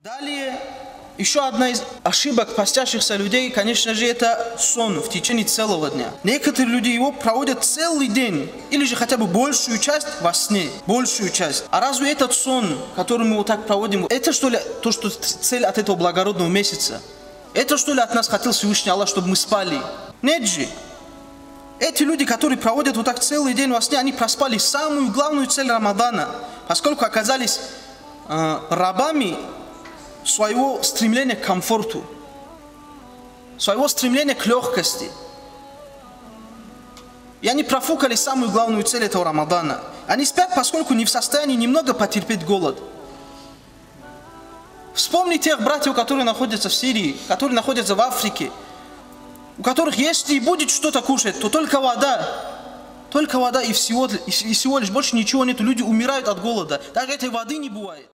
Далее, еще одна из ошибок постящихся людей, конечно же, это сон в течение целого дня. Некоторые люди его проводят целый день, или же хотя бы большую часть во сне, большую часть. А разве этот сон, который мы вот так проводим, это что ли то, что цель от этого благородного месяца? Это что ли от нас хотел Всевышний Аллах, чтобы мы спали? Нет же. Эти люди, которые проводят вот так целый день во сне, они проспали самую главную цель Рамадана, поскольку оказались рабами своего стремления к комфорту, своего стремления к легкости. И они профукали самую главную цель этого Рамадана. Они спят, поскольку не в состоянии немного потерпеть голод. Вспомни тех братьев, которые находятся в Сирии, которые находятся в Африке, у которых, если и будет что-то кушать, то только вода и всего лишь больше ничего нет. Люди умирают от голода. Даже этой воды не бывает.